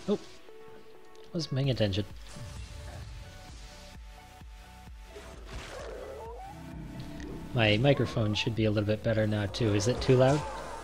Oh, wasn't paying attention. My microphone should be a little bit better now too. Is it too loud?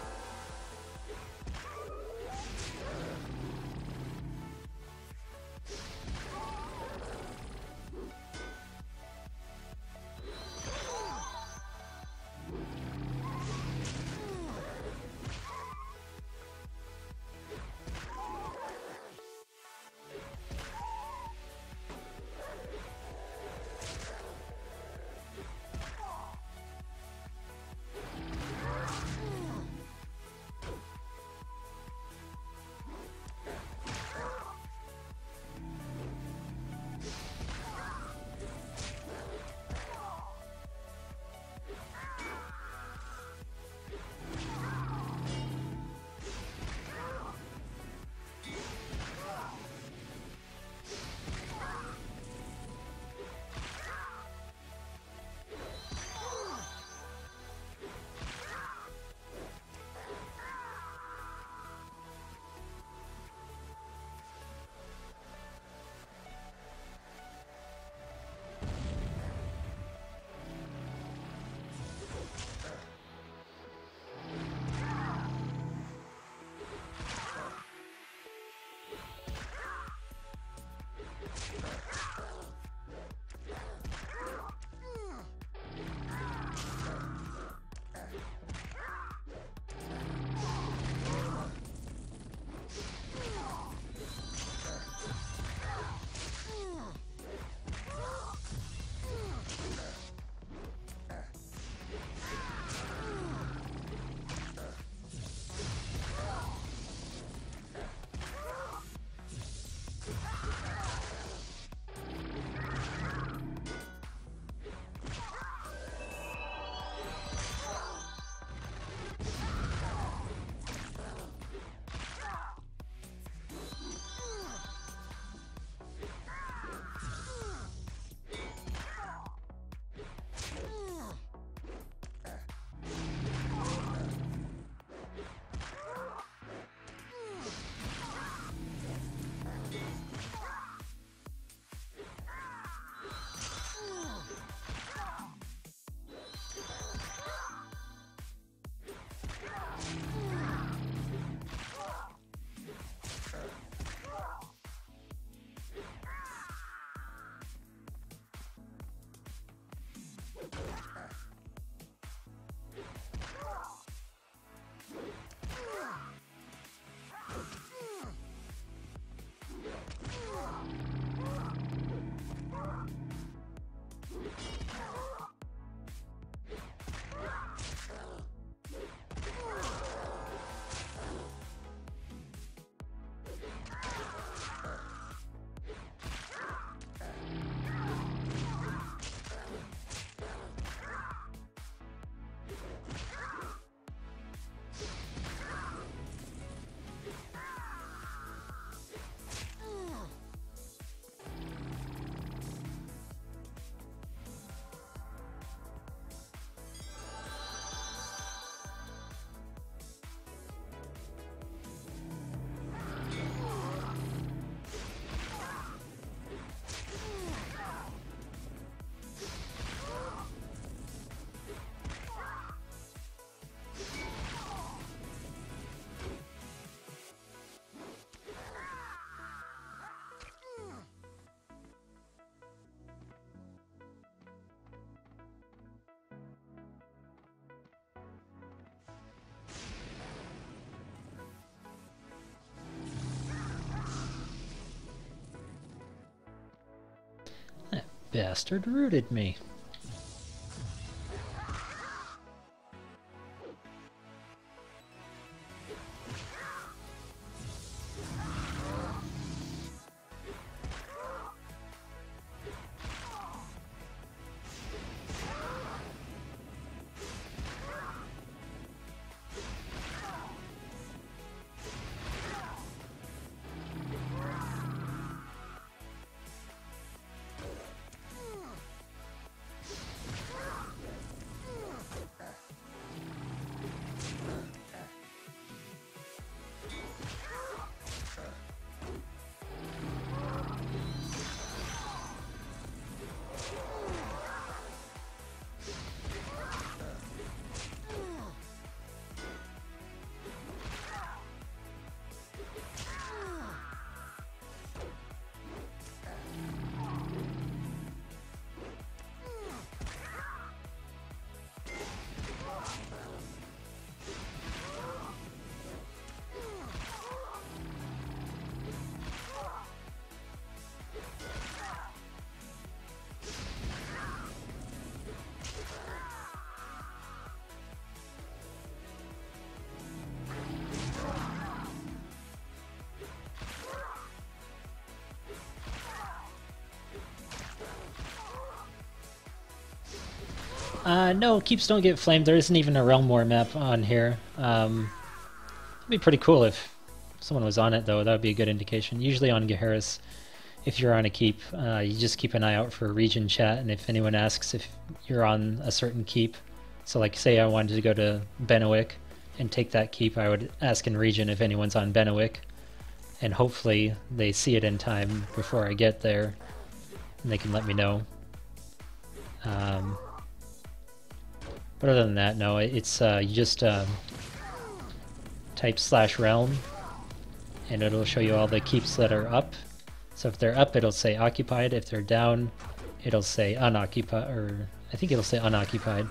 Bastard rooted me. No, keeps don't get flamed. There isn't even a Realm War map on here. It'd be pretty cool if someone was on it, though. That would be a good indication. Usually on Geharis, if you're on a keep, you just keep an eye out for region chat, and if anyone asks if you're on a certain keep, so like say I wanted to go to Bennewick and take that keep, I would ask in region if anyone's on Bennewick, and hopefully they see it in time before I get there, and they can let me know. But other than that, no, it's you just type /realm, and it'll show you all the keeps that are up. So if they're up, it'll say occupied. If they're down, it'll say unoccupied, or I think it'll say unoccupied.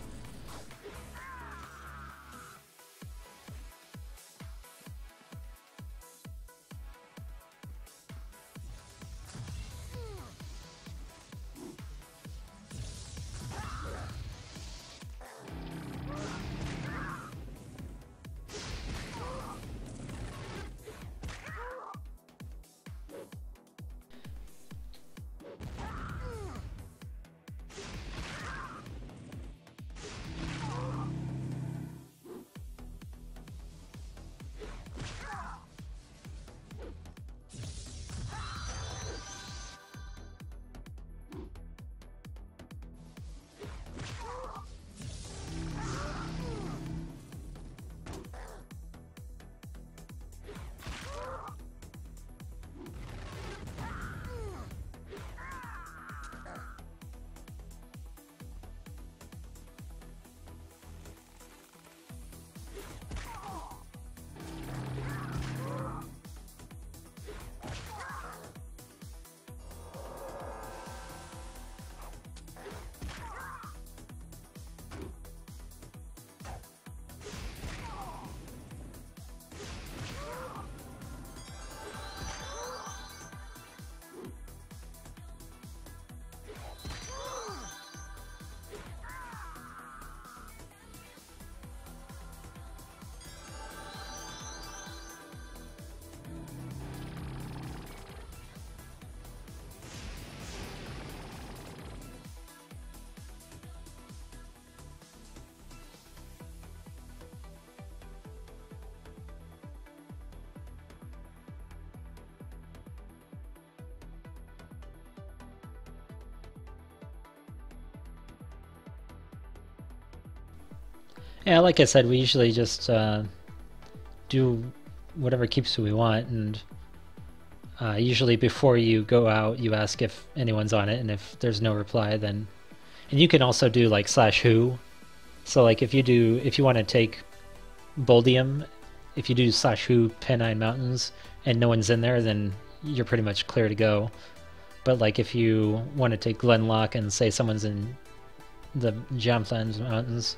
Yeah, like I said, we usually just do whatever keeps we want, and usually before you go out, you ask if anyone's on it, and if there's no reply, then... And you can also do like /who. So like if you want to take Boldium, if you do /who Pennine Mountains and no one's in there, then you're pretty much clear to go. But like if you want to take Glenlock and say someone's in the Jamthlands Mountains,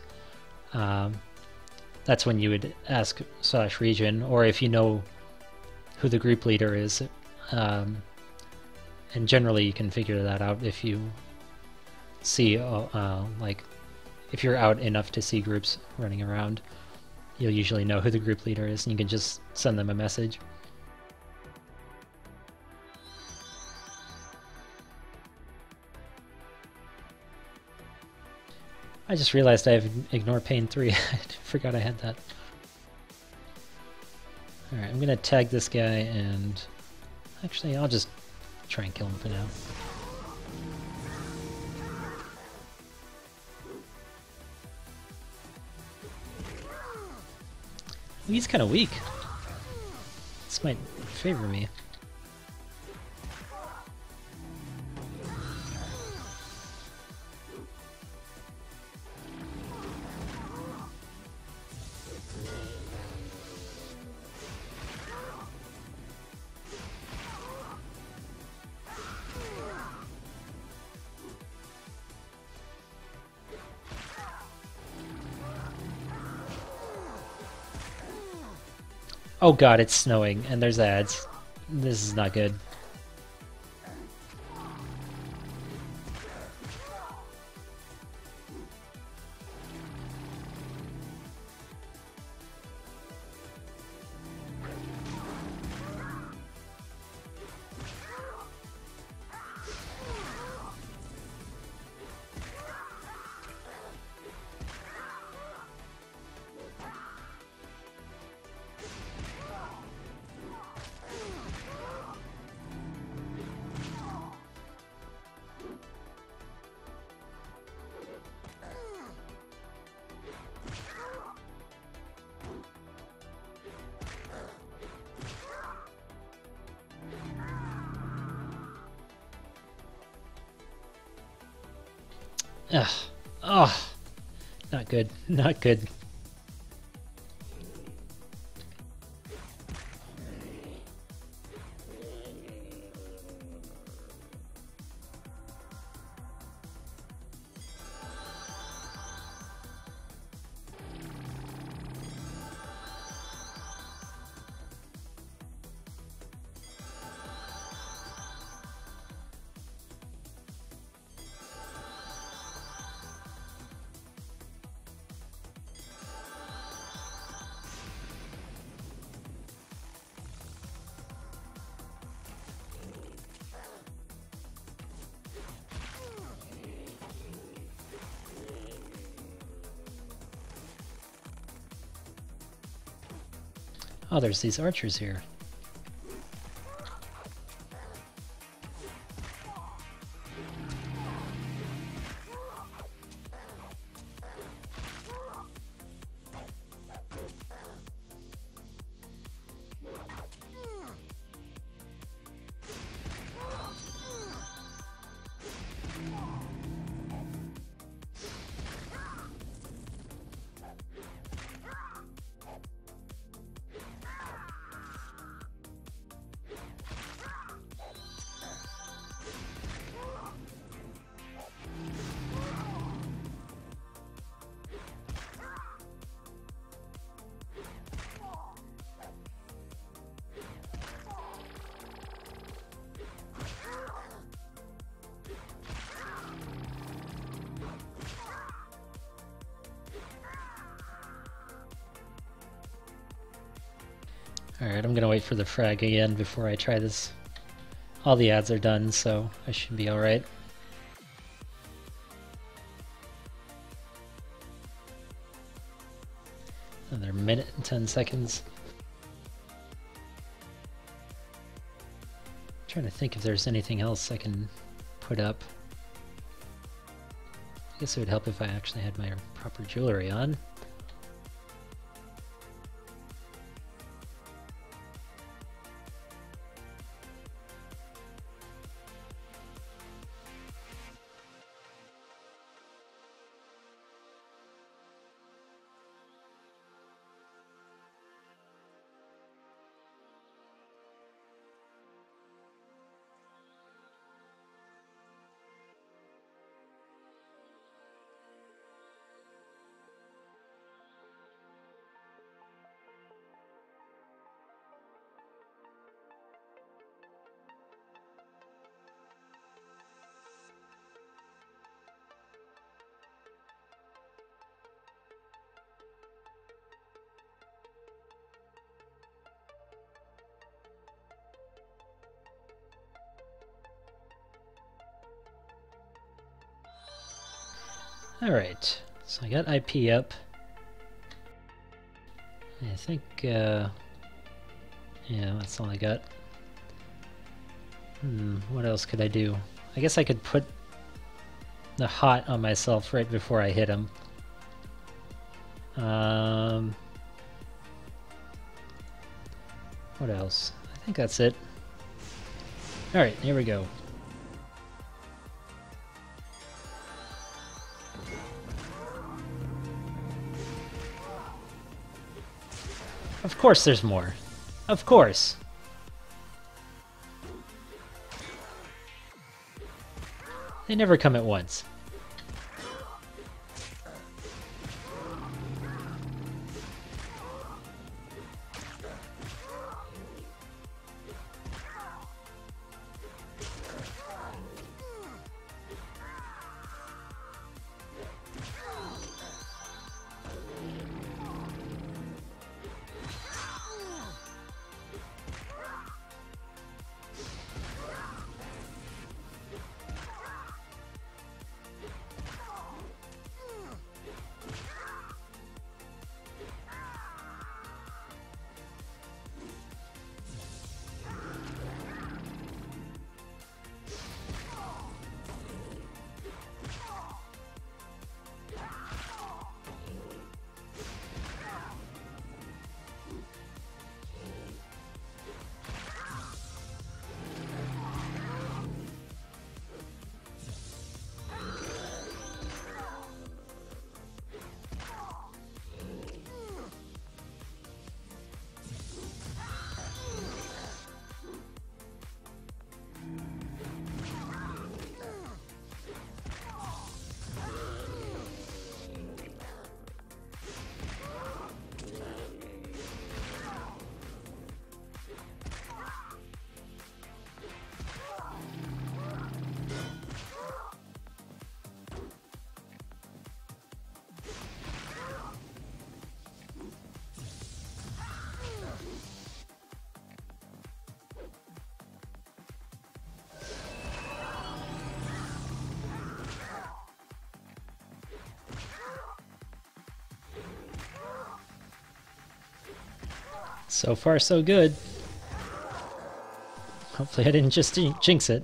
that's when you would ask /region, or if you know who the group leader is, and generally you can figure that out if you see like if you're out enough to see groups running around, you'll usually know who the group leader is, and you can just send them a message. I just realized I have Ignore Pain 3. I forgot I had that. Alright, I'm gonna tag this guy, and actually I'll just try and kill him for now. He's kind of weak. This might favor me. Oh god, it's snowing, and there's ads. This is not good. Ugh. Oh, not good. Not good. Oh, there's these archers here. Alright, I'm gonna wait for the frag again before I try this. All the ads are done, so I should be alright. Another minute and 10 seconds. I'm trying to think if there's anything else I can put up. I guess it would help if I actually had my proper jewelry on. Alright, so I got IP up. I think, yeah, that's all I got. What else could I do? I guess I could put the hot on myself right before I hit him. What else? I think that's it. Alright, here we go. Of course there's more. Of course. They never come at once. So far, so good. Hopefully I didn't just jinx it.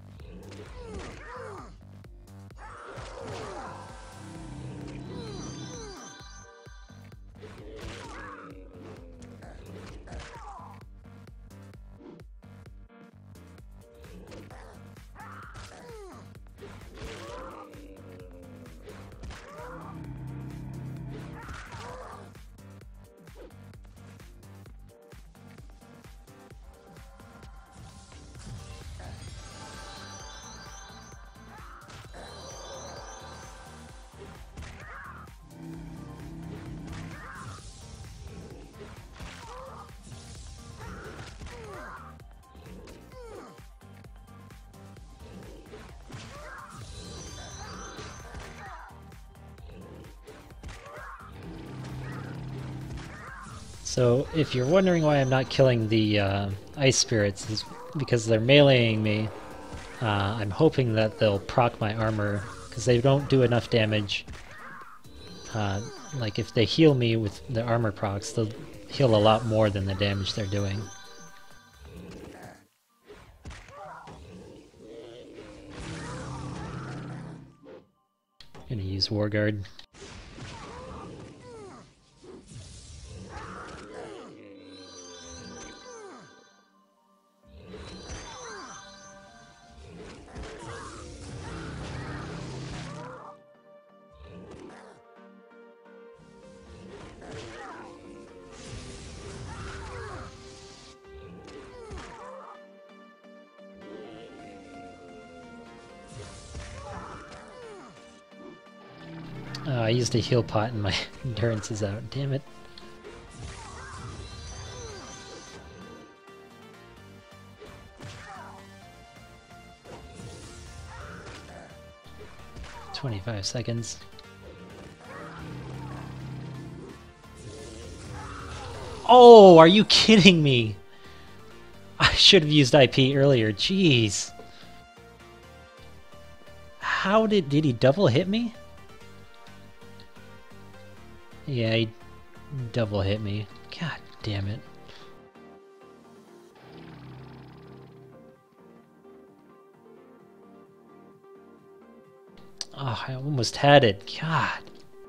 So if you're wondering why I'm not killing the ice spirits, it's because they're meleeing me. I'm hoping that they'll proc my armor, because they don't do enough damage. Like if they heal me with the armor procs, they'll heal a lot more than the damage they're doing. Gonna use Warguard. I used a heal pot and my endurance is out. Damn it. "25 seconds. Oh, are you kidding me? I should have used IP earlier. Jeez. How did he double hit me? Yeah, he double hit me. God damn it. Oh, I almost had it. God.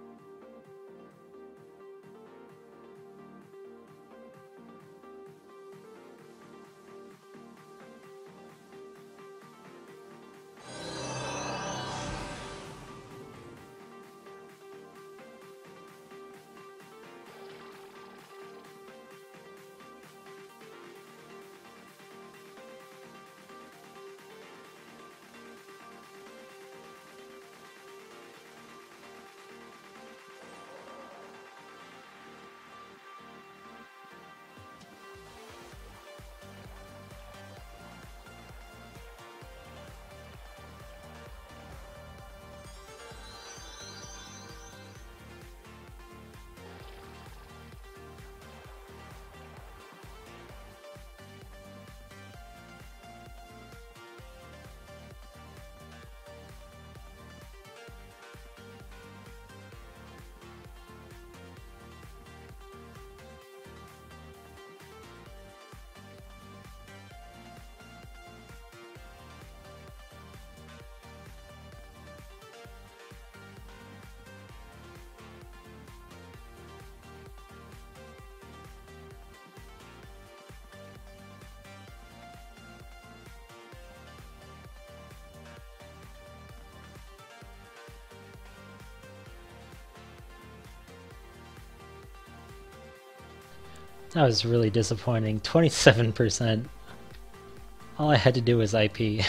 That was really disappointing. 27%. All I had to do was IP.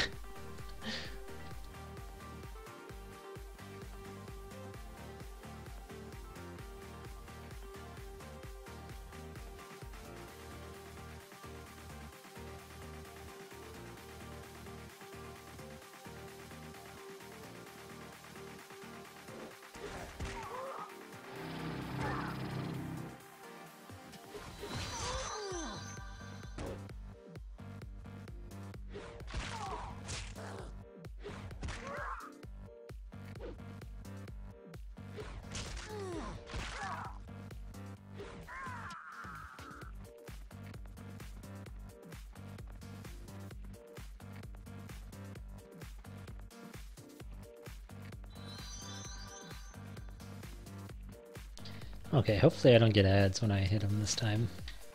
Okay, hopefully I don't get ads when I hit him this time.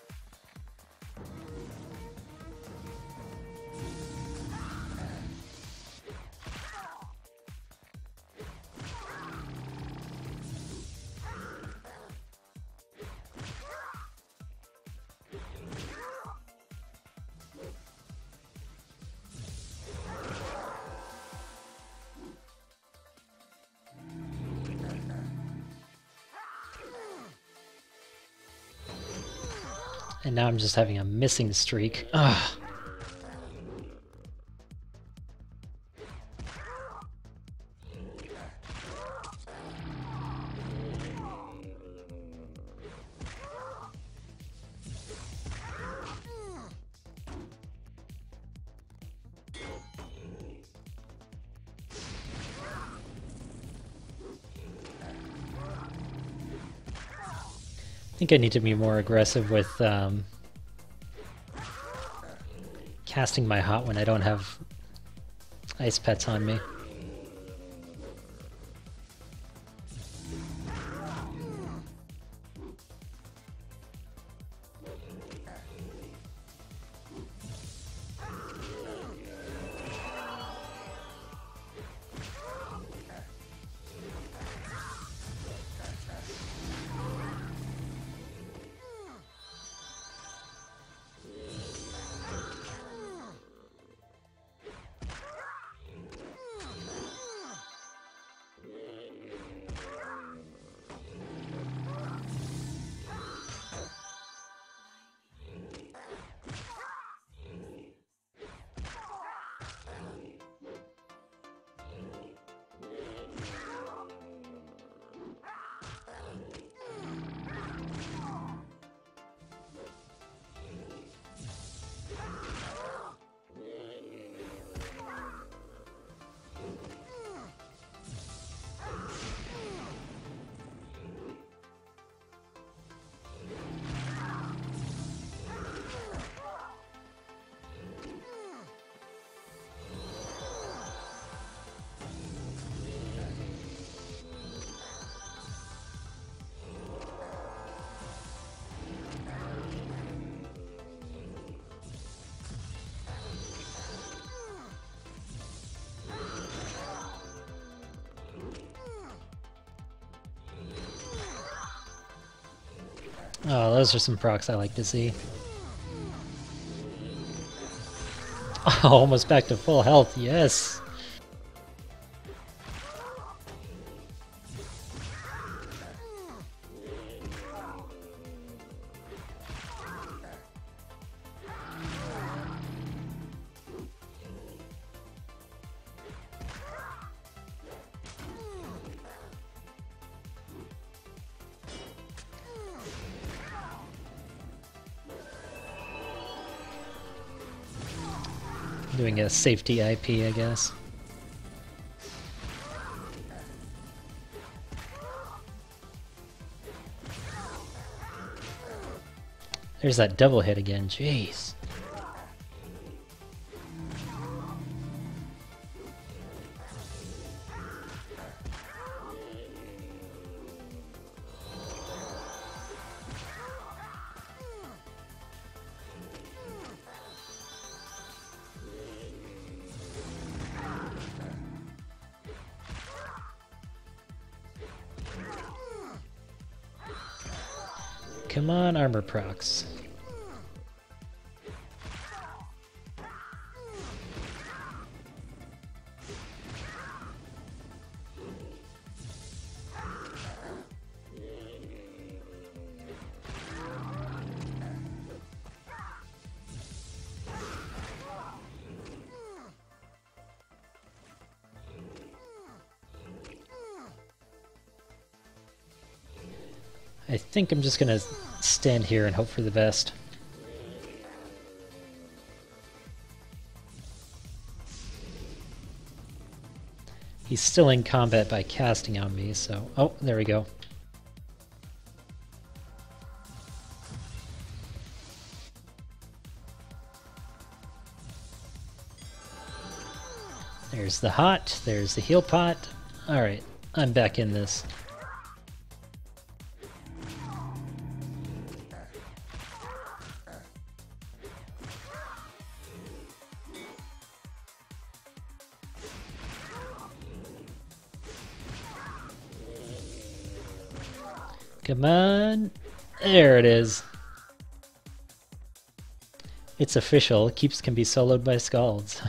And now I'm just having a missing streak. Ugh. I think I need to be more aggressive with casting my hot when I don't have ice pets on me. Oh, those are some procs I like to see. Oh, almost back to full health, yes! Doing a safety IP, I guess. There's that double hit again, jeez. Come on, armor procs. I think I'm just gonna stand here and hope for the best. He's still in combat by casting on me, so... Oh, there we go. There's the hot, there's the heal pot. Alright, I'm back in this. Come on. There it is. It's official. Keeps can be soloed by Scalds.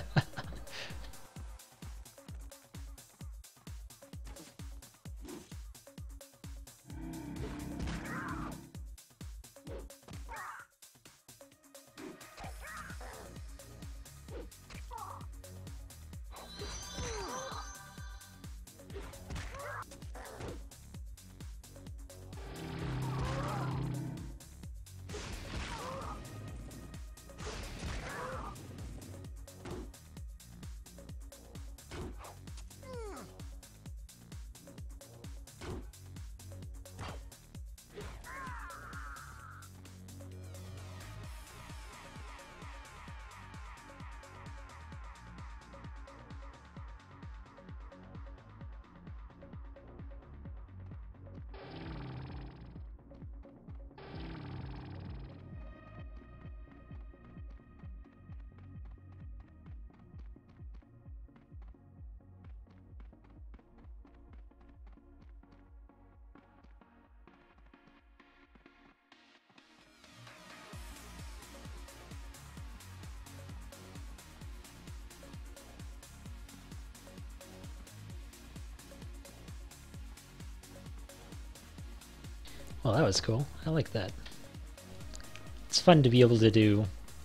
Well, that was cool. I like that. It's fun to be able to do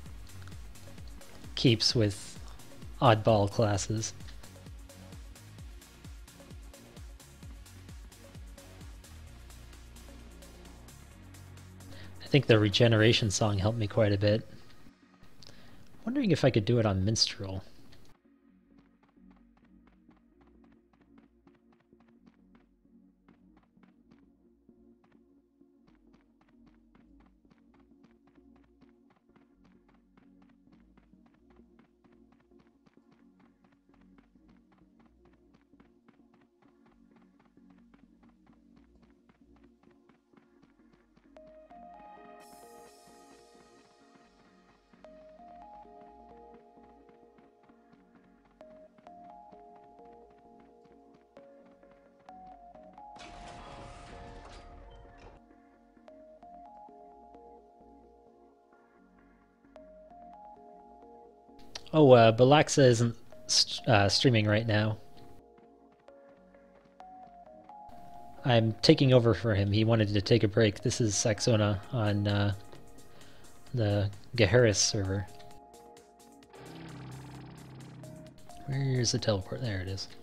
keeps with oddball classes. I think the regeneration song helped me quite a bit. Wondering if I could do it on Minstrel. Oh, Balaxa isn't streaming right now. I'm taking over for him. He wanted to take a break. This is Saxona on the Geharis server. Where's the teleport? There it is.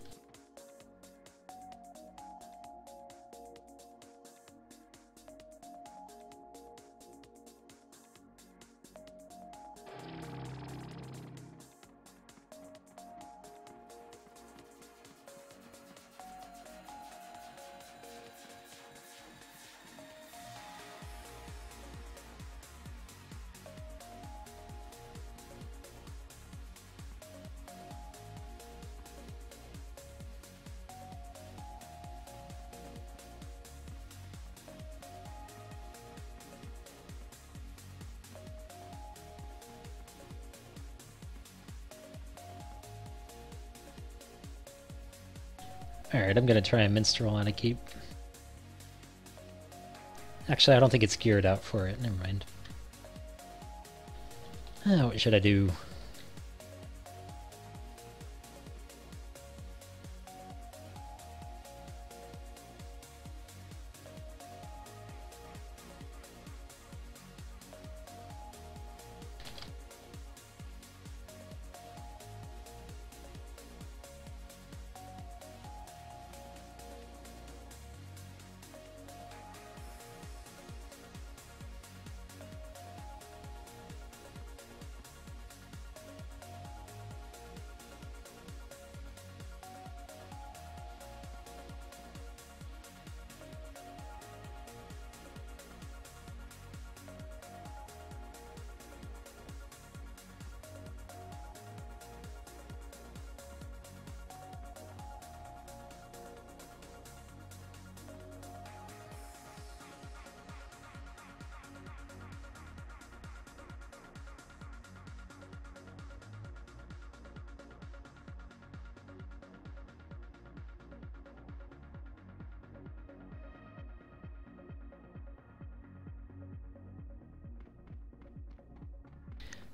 Alright, I'm gonna try a Minstrel on a keep. Actually, I don't think it's geared out for it. Never mind. What should I do?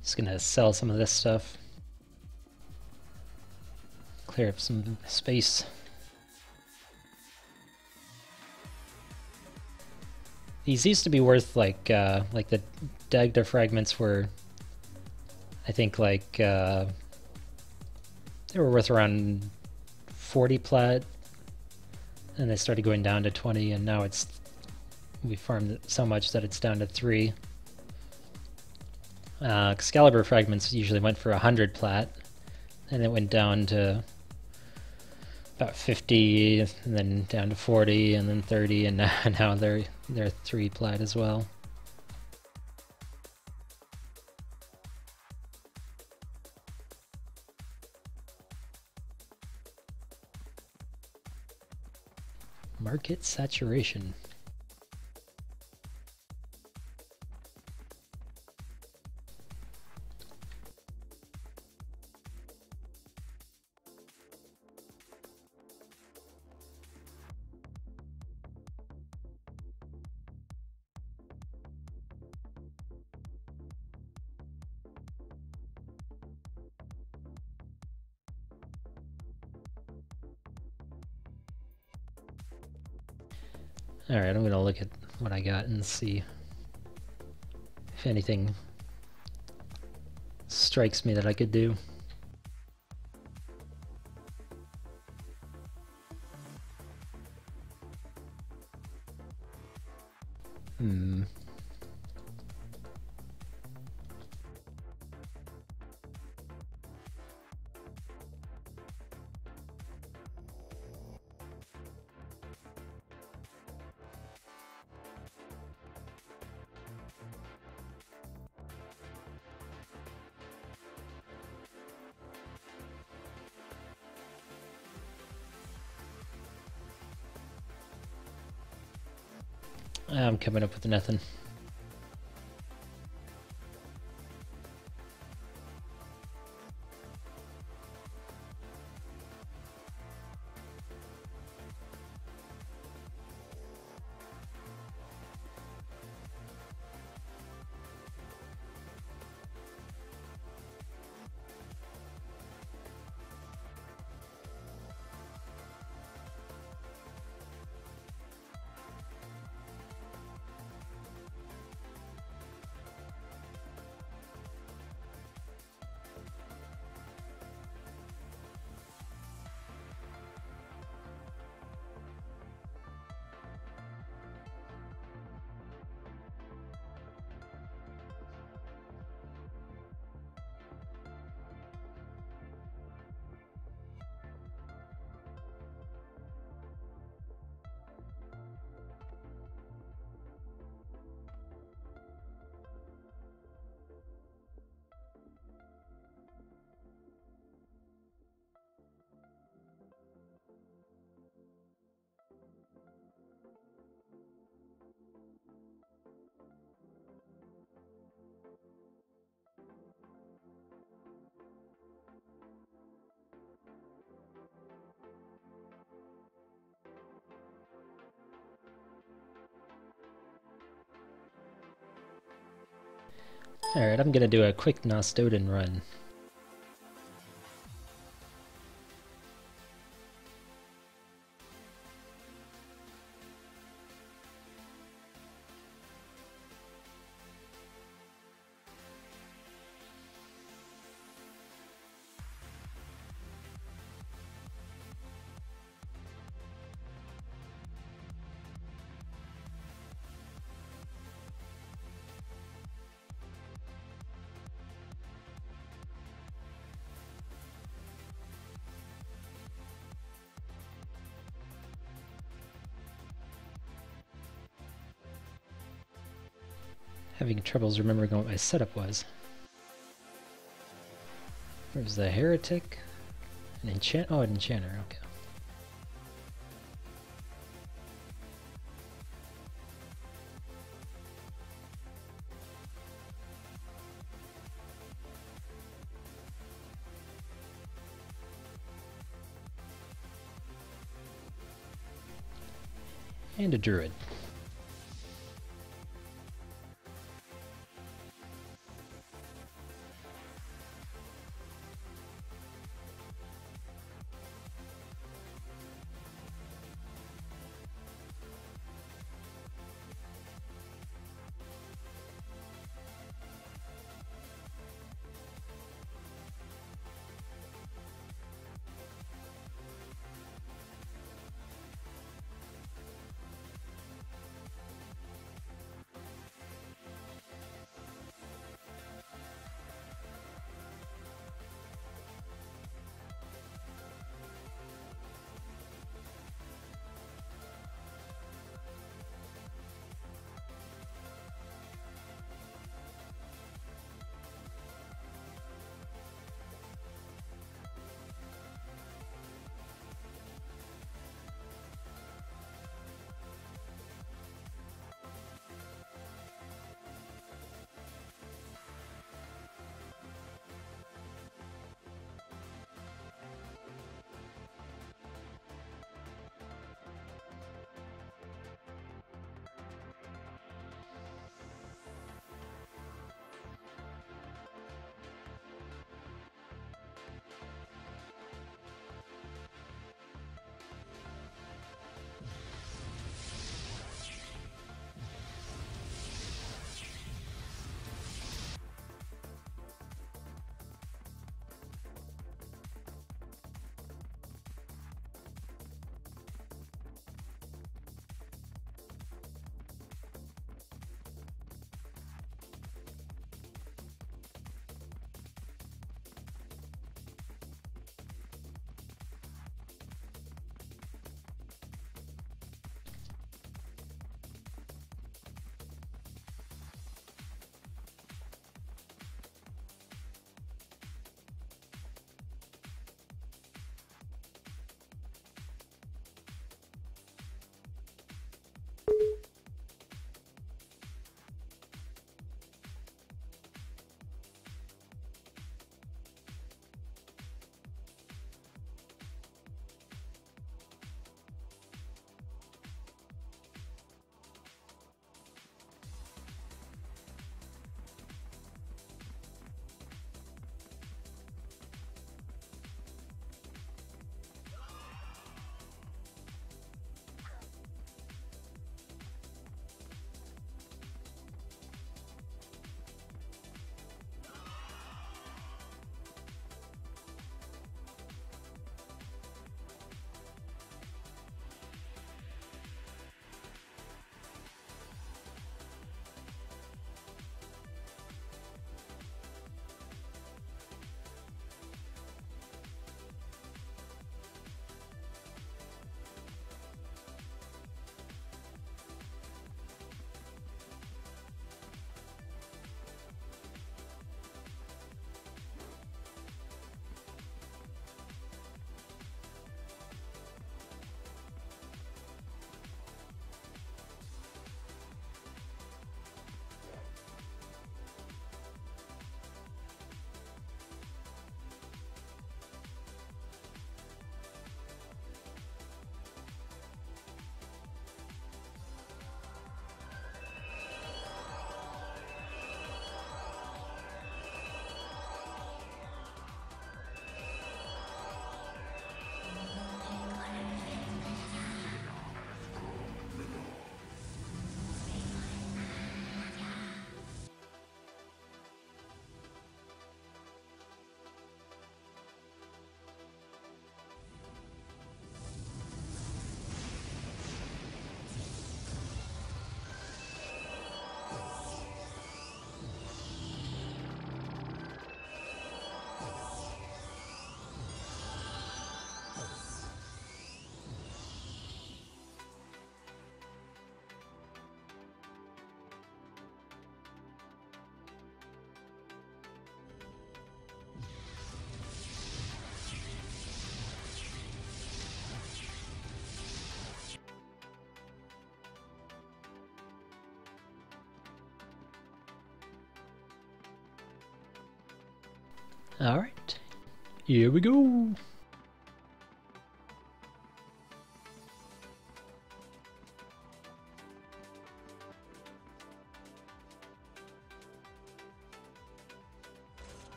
Just gonna sell some of this stuff. Clear up some space. These used to be worth like the Dagda fragments were, I think they were worth around 40 plat, and they started going down to 20, and now we farmed it so much that it's down to 3. Excalibur fragments usually went for 100 plat, and it went down to about 50, and then down to 40, and then 30, and now they're 3 plat as well. Market saturation. Alright, I'm gonna look at what I got and see if anything strikes me that I could do. I'm coming up with nothing. Alright, I'm gonna do a quick Nostoden run. Having troubles remembering what my setup was. Where's the heretic? An an enchanter, okay. And a druid. All right, here we go.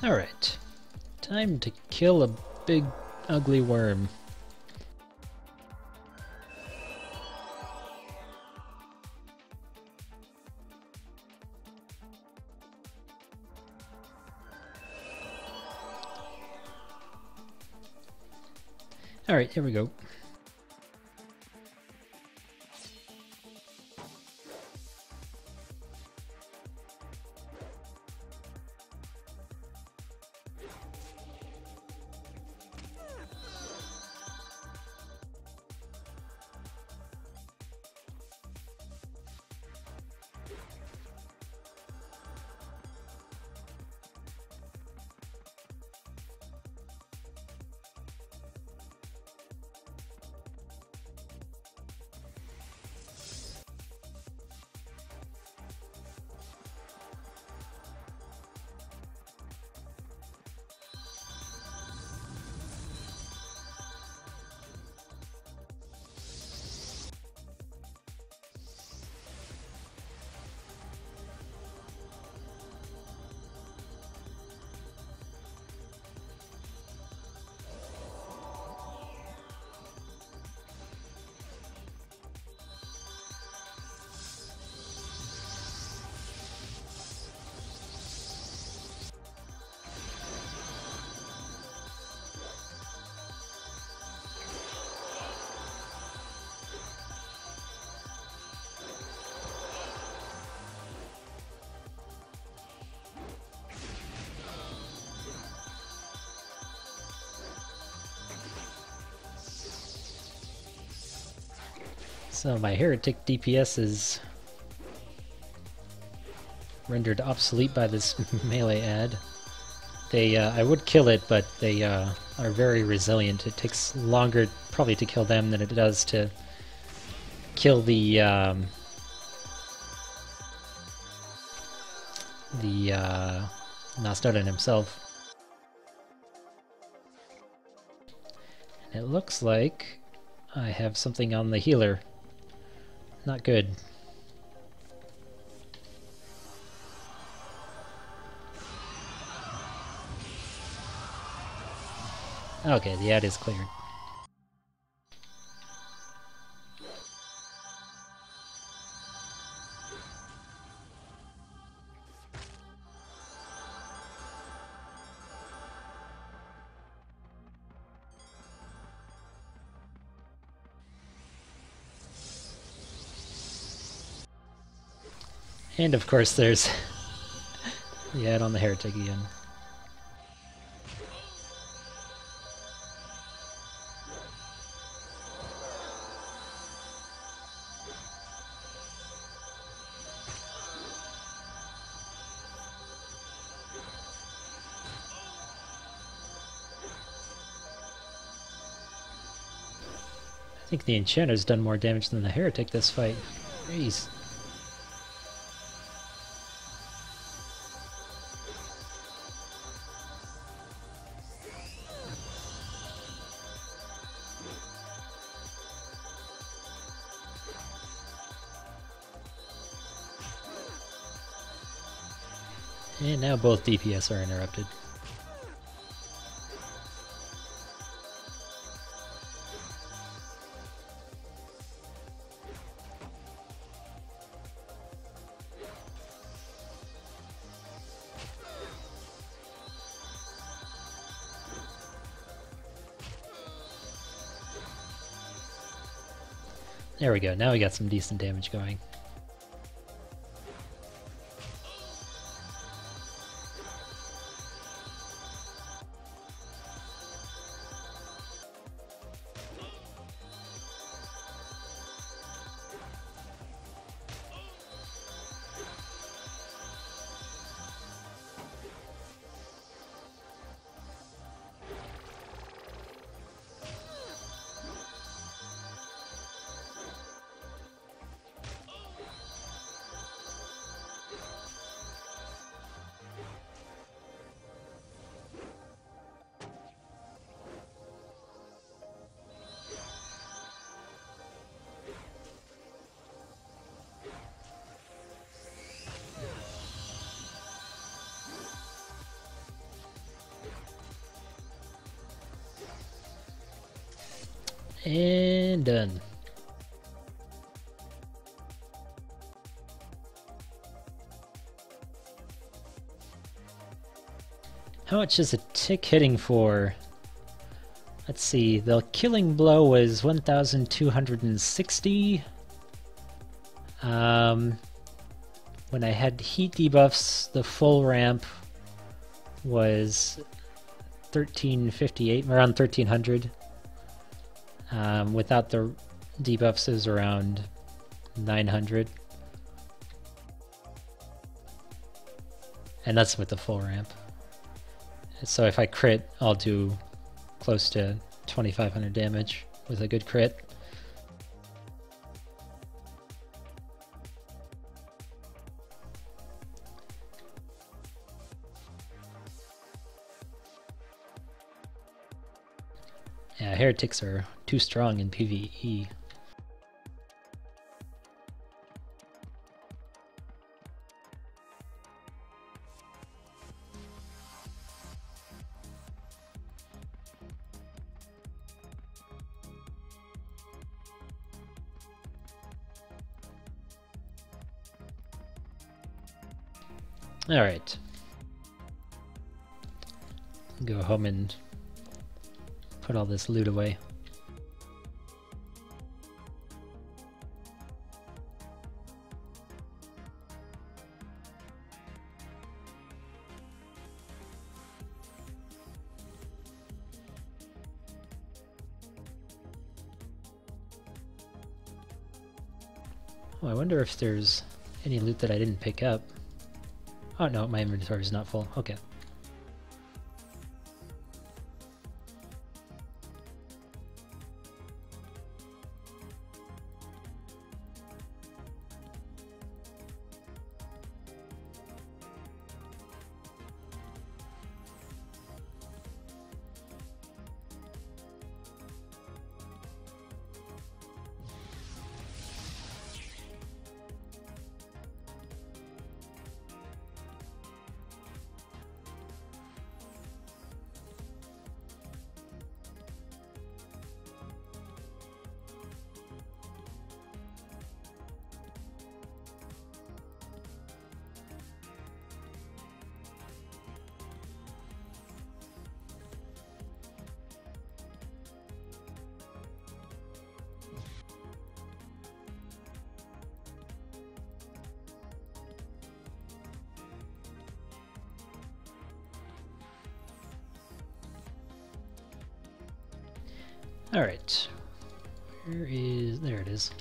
Alright. Time to kill a big, ugly worm. Alright, here we go. So my heretic DPS is rendered obsolete by this melee ad. They, I would kill it, but they are very resilient. It takes longer probably to kill them than it does to kill the Nasnodon himself. And it looks like I have something on the healer. Not good. Okay, the ad is cleared. And of course there's the ad on the heretic again. I think the Enchanter's done more damage than the heretic this fight. Jeez. And now both DPS are interrupted. There we go, now we got some decent damage going. And done. How much is a tick hitting for? Let's see, the killing blow was 1,260. When I had heat debuffs, the full ramp was 1358, around 1300. Without the debuffs, it was around 900. And that's with the full ramp. So if I crit, I'll do close to 2,500 damage with a good crit. Yeah, heretics are too strong in PvE. Alright. Go home and put all this loot away. Oh, I wonder if there's any loot that I didn't pick up. Oh no, my inventory is not full. Okay. Alright. There it is.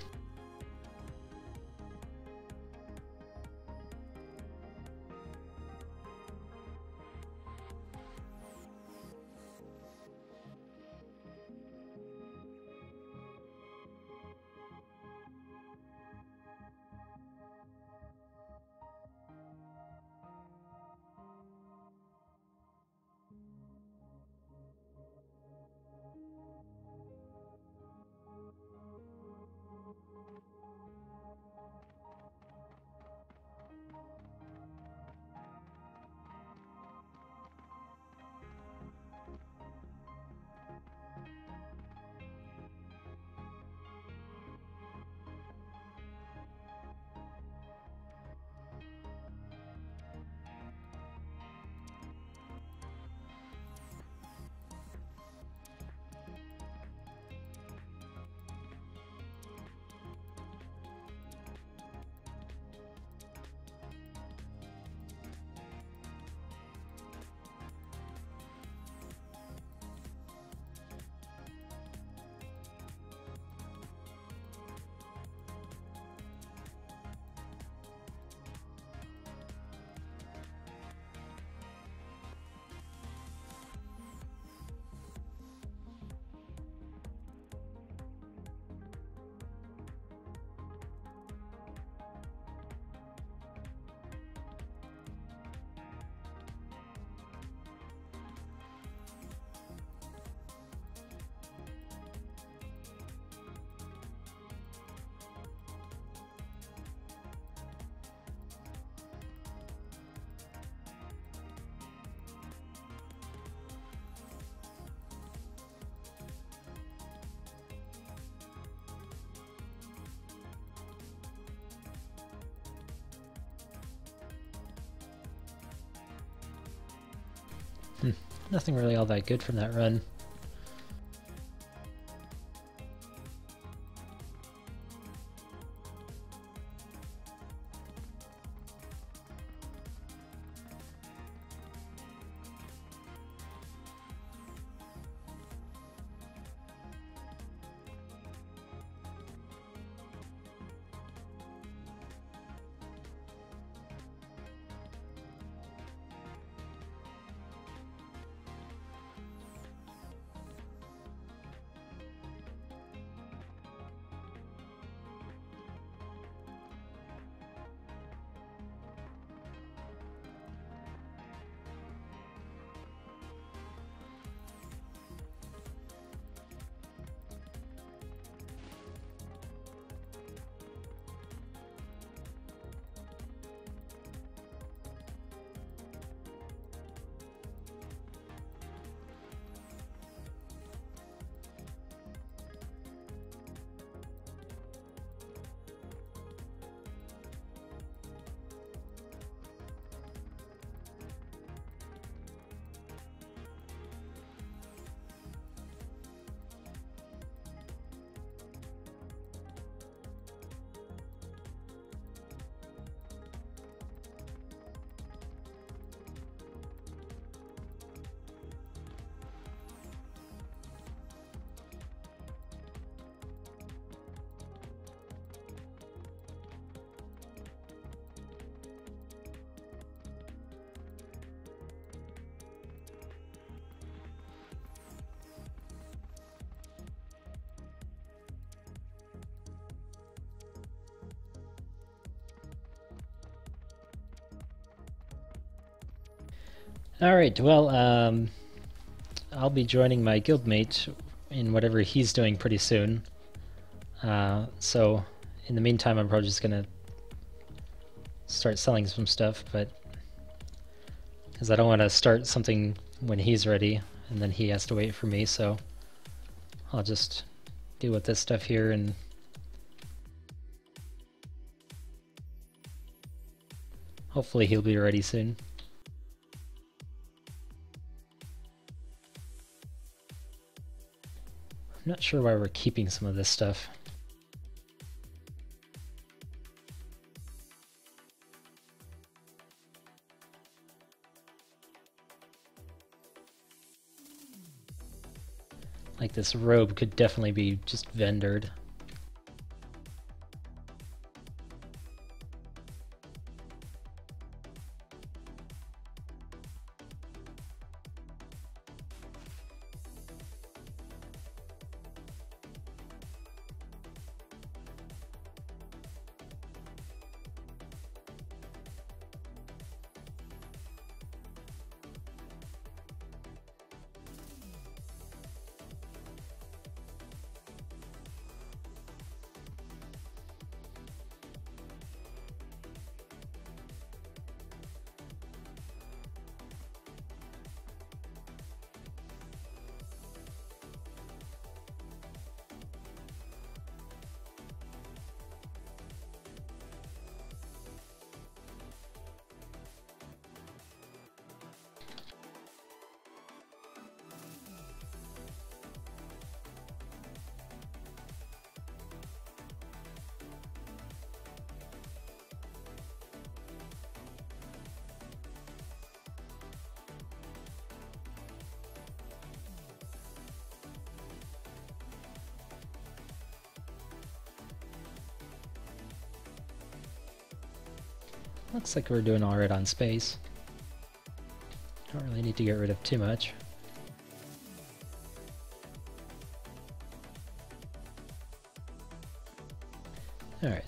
nothing really all that good from that run. Alright, well, I'll be joining my guildmate in whatever he's doing pretty soon. So in the meantime, I'm probably just gonna start selling some stuff, but because I don't want to start something when he's ready and then he has to wait for me, so I'll just deal with this stuff here and hopefully he'll be ready soon. I'm not sure why we're keeping some of this stuff. Like this robe could definitely be just vendored. Looks like we're doing alright on space. Don't really need to get rid of too much. Alright.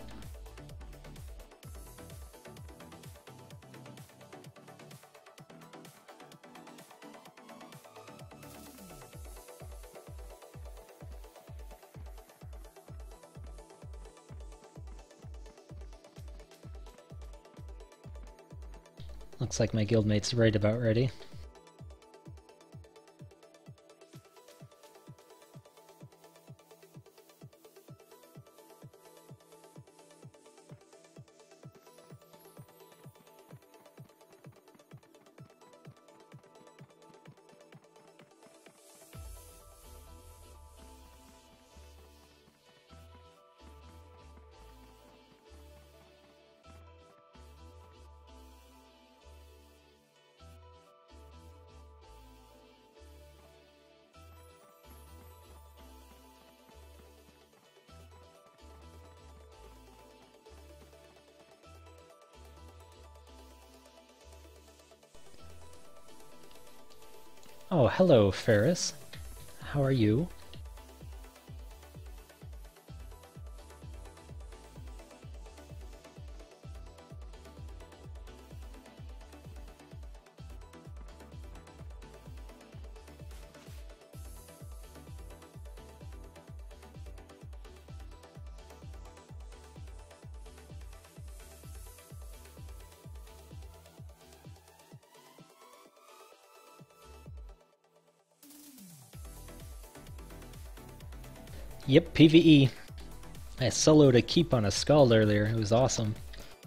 Looks like my guildmate's right about ready. Oh, hello, Ferris. How are you? Yep, PvE. I soloed a keep on a Scald earlier. It was awesome.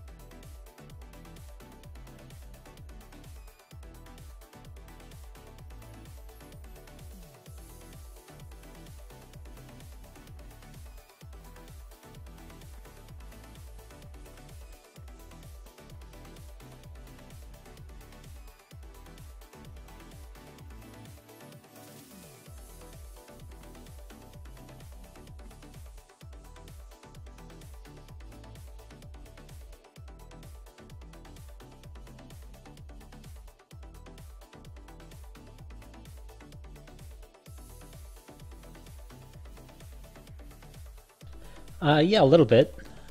Yeah, a little bit.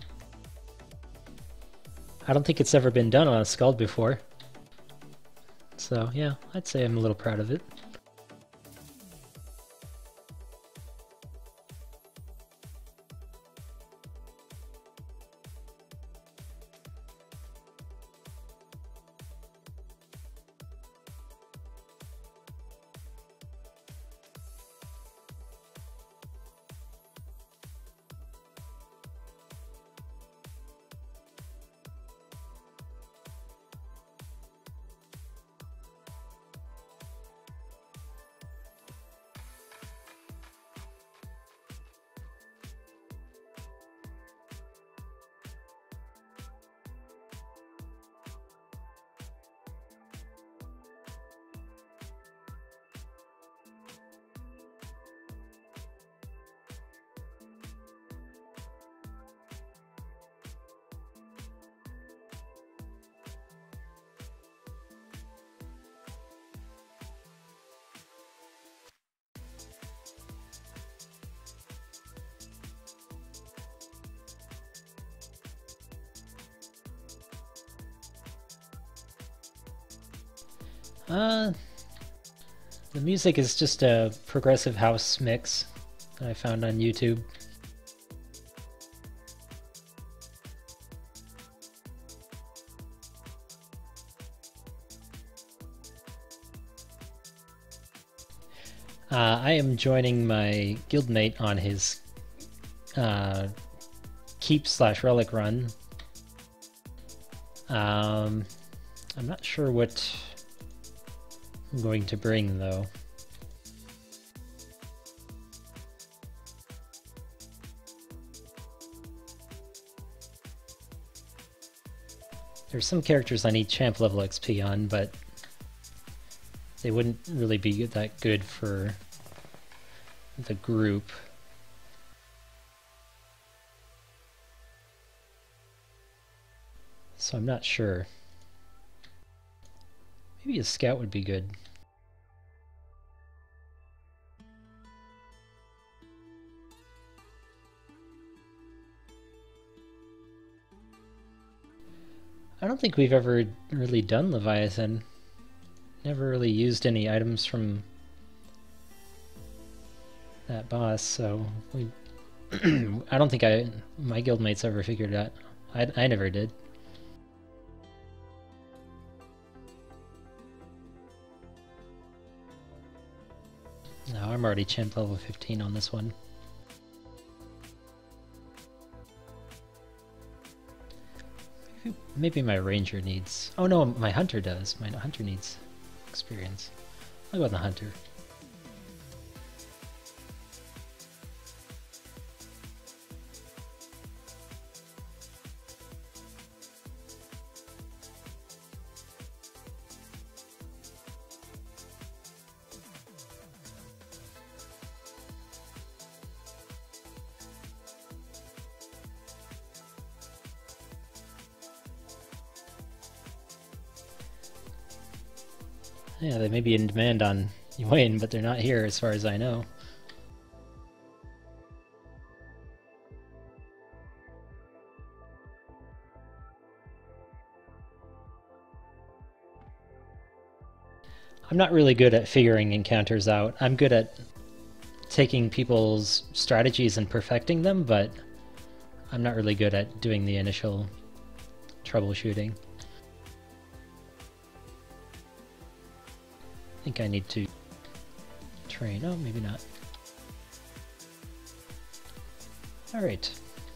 I don't think it's ever been done on a Scald before. So yeah, I'd say I'm a little proud of it. Uh, the music is just a progressive house mix that I found on YouTube. I am joining my guildmate on his keep/relic run. I'm not sure what I'm going to bring though. There's some characters I need champ level XP on, but they wouldn't really be that good for the group. So I'm not sure. Maybe a scout would be good. I don't think we've ever really done Leviathan. Never really used any items from that boss, so we I don't think my guildmates ever figured it out. I never did. No, I'm already champ level 15 on this one. Maybe my ranger needs... Oh no, my hunter does. My hunter needs experience. I'll go with the hunter. Yeah, they may be in demand on You win, but they're not here as far as I know. I'm not really good at figuring encounters out. I'm good at taking people's strategies and perfecting them, but I'm not really good at doing the initial troubleshooting. I think I need to train. Oh, maybe not. All right.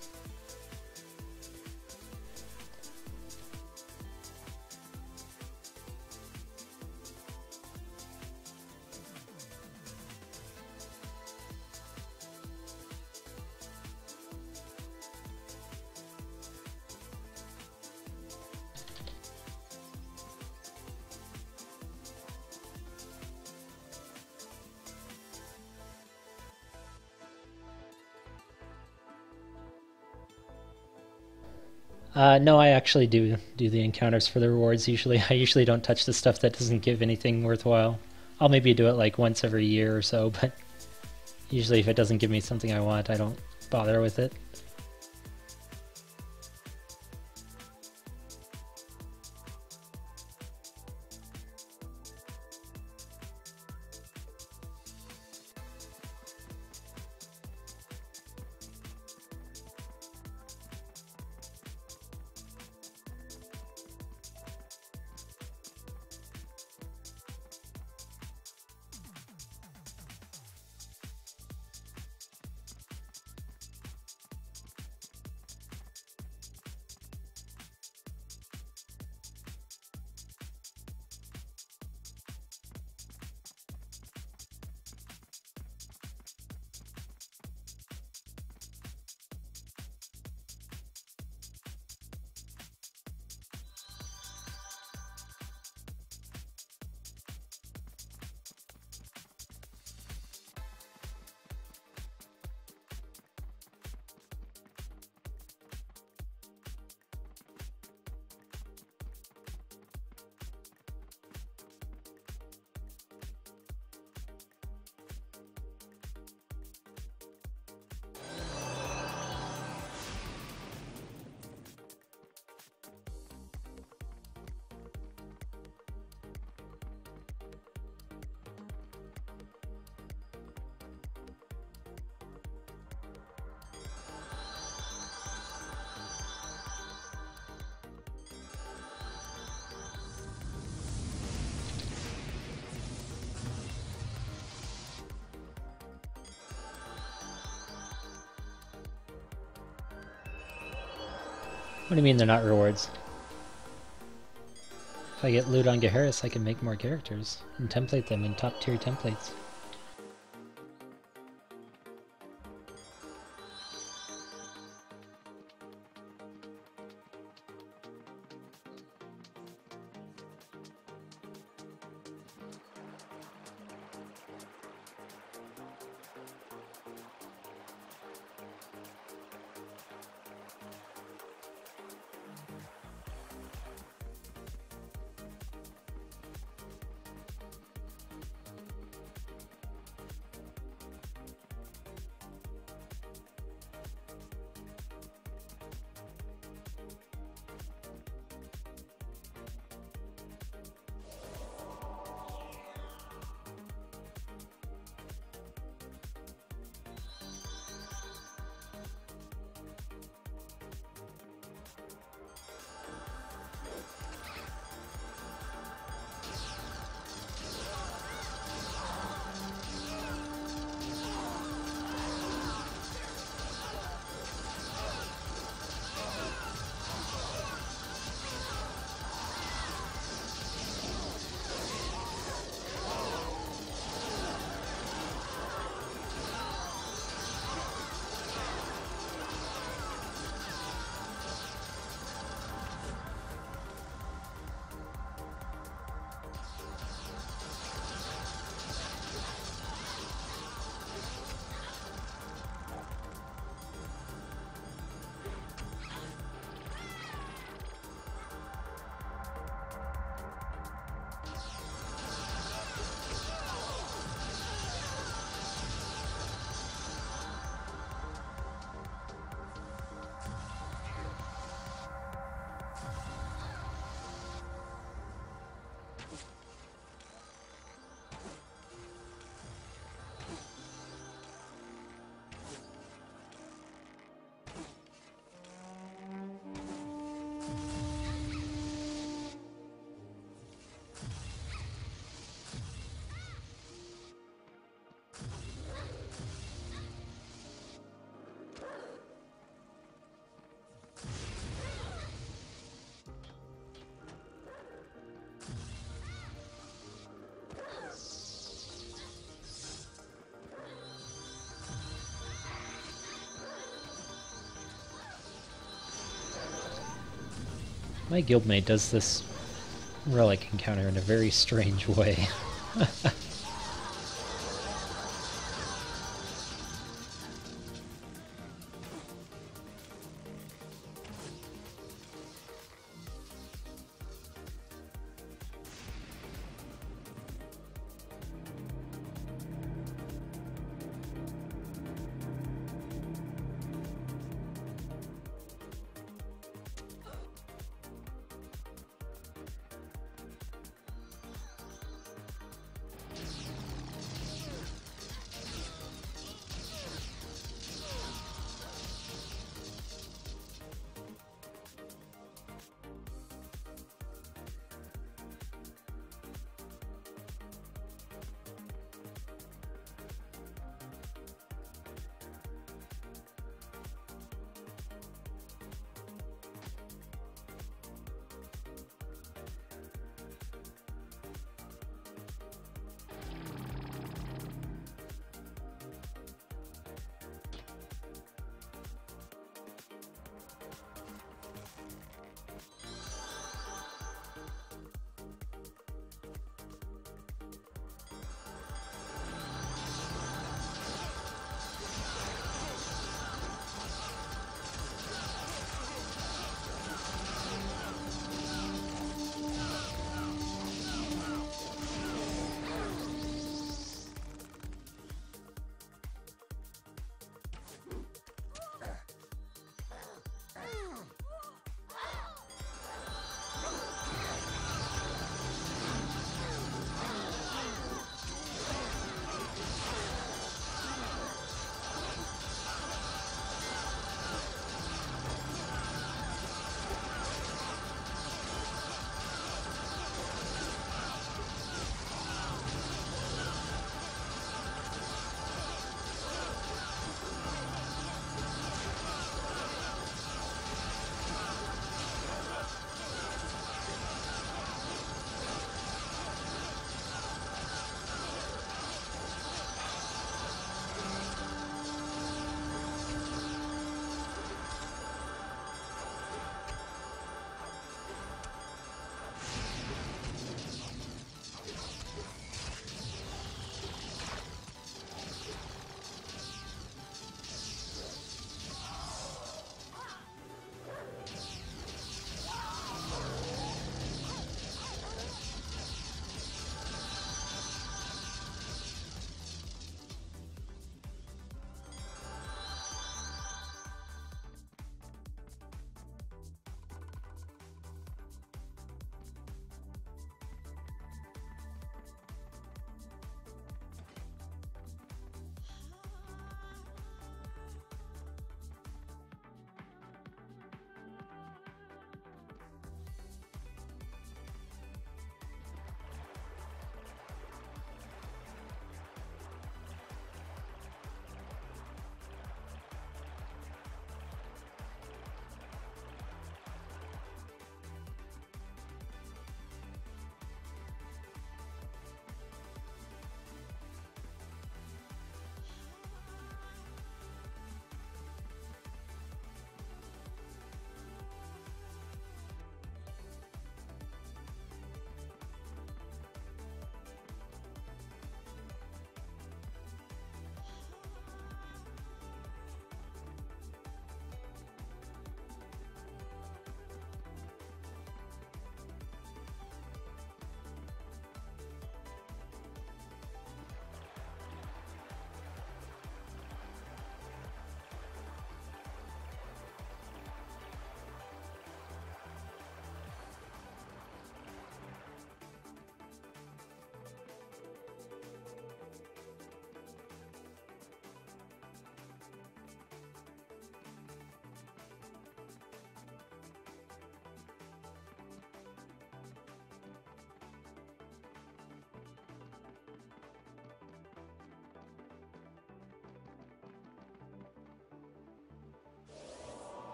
No, I actually do the encounters for the rewards usually. I usually don't touch the stuff that doesn't give anything worthwhile. I'll maybe do it like once every year or so, but usually if it doesn't give me something I want, I don't bother with it. What do you mean they're not rewards? If I get loot on Geharis, I can make more characters and template them in top tier templates. My guildmate does this relic encounter in a very strange way.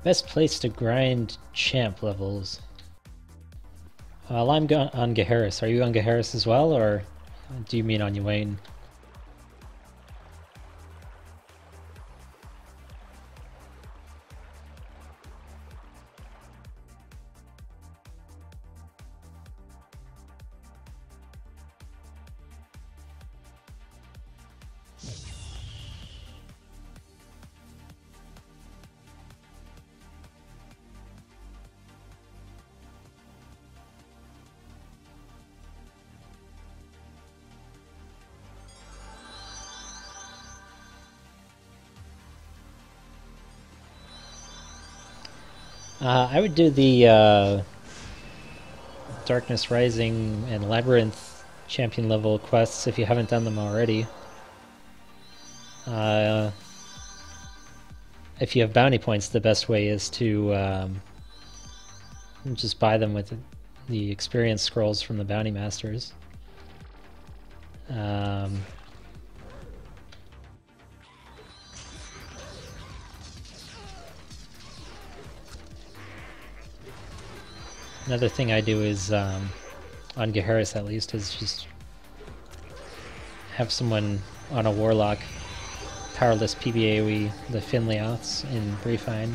Best place to grind champ levels. Well, I'm on Geharis. Are you on Geharis as well, or do you mean on Ywain? I would do the Darkness Rising and Labyrinth champion level quests if you haven't done them already. If you have bounty points, the best way is to just buy them with the experience scrolls from the bounty masters. Another thing I do is, on Geharis at least, is just have someone on a Warlock powerless PBAoE the Finleoths in Briefine.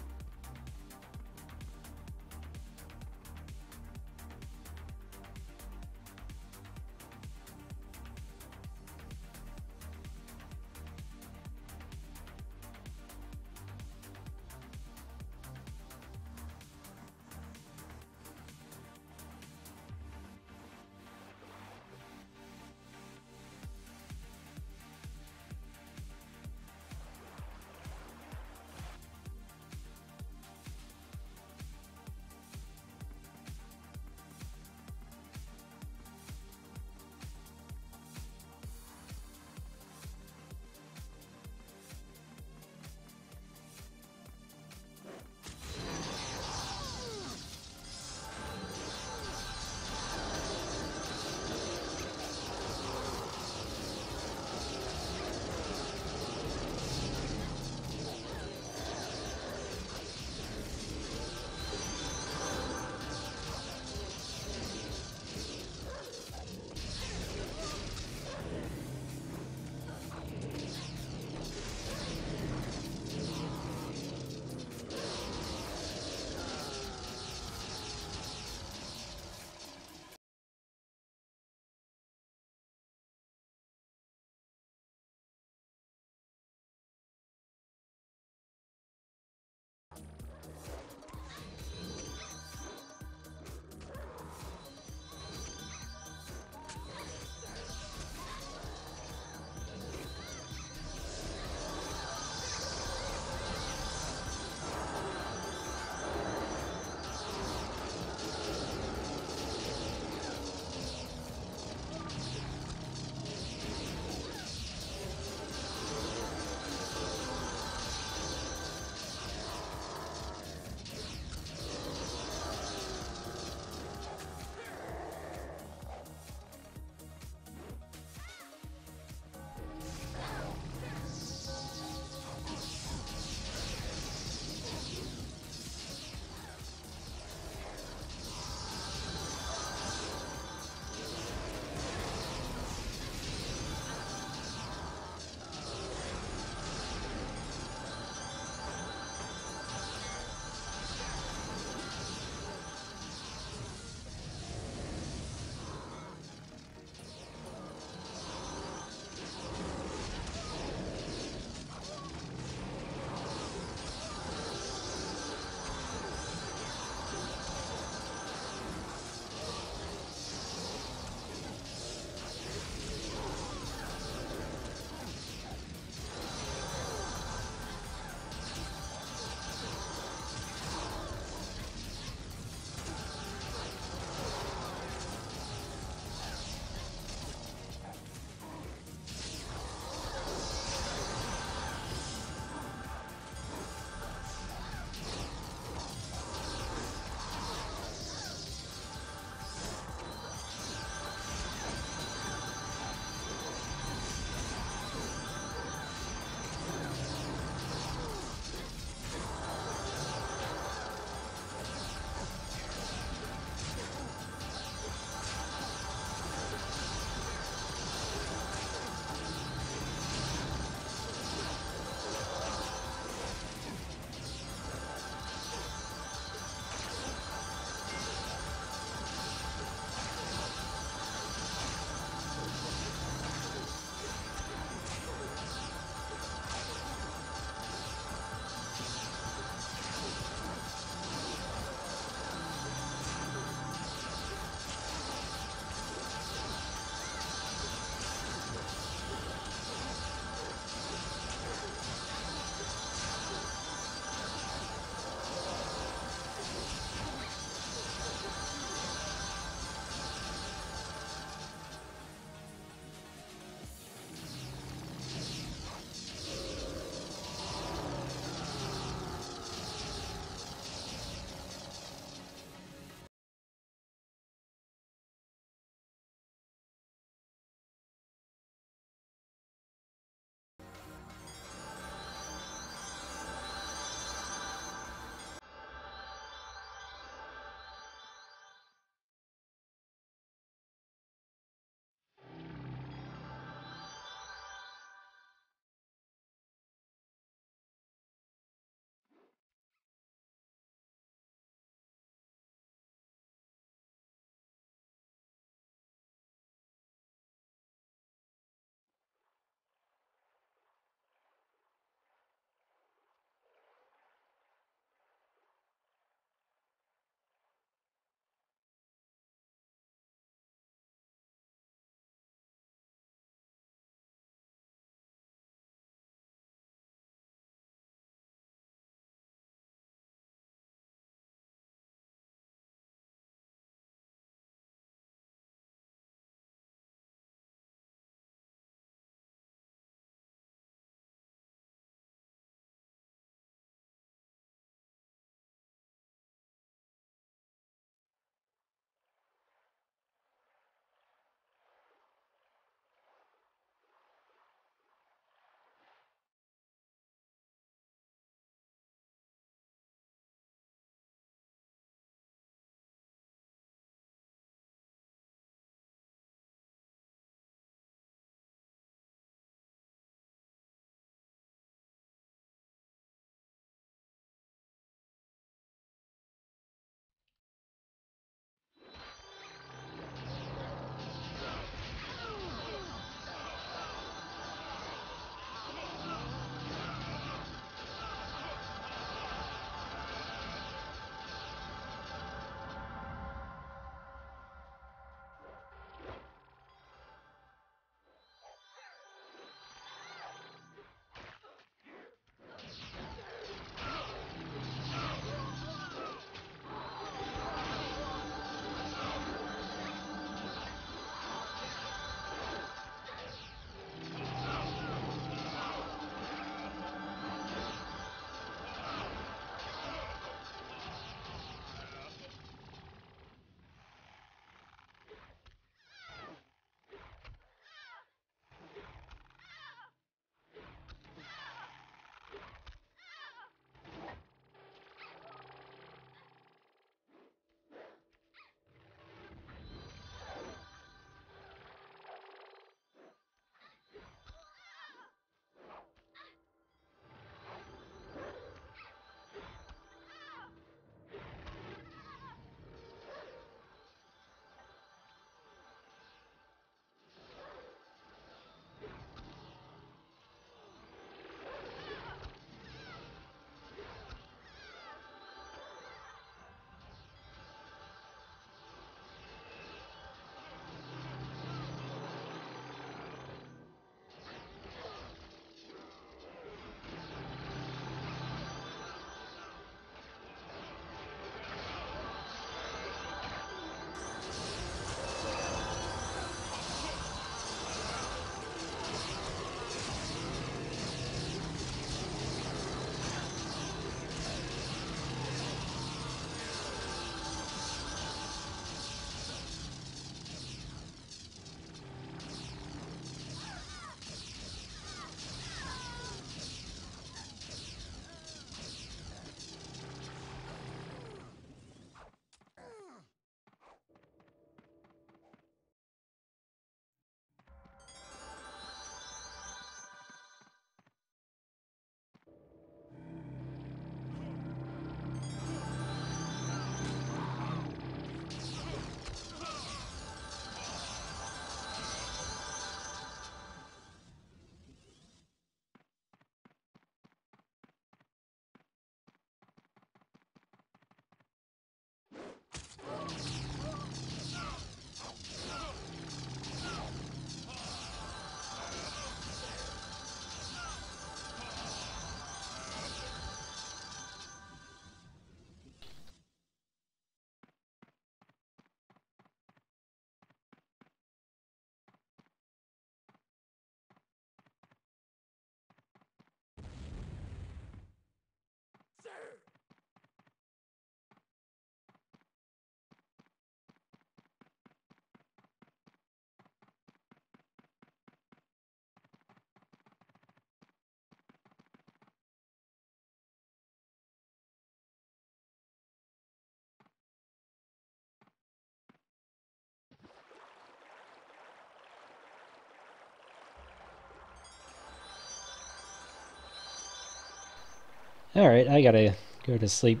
Alright, I gotta go to sleep.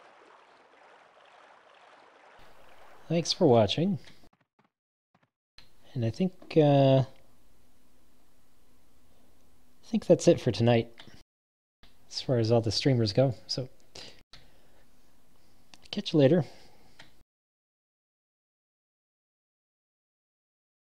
Thanks for watching. And I think that's it for tonight, as far as all the streamers go. So, catch you later.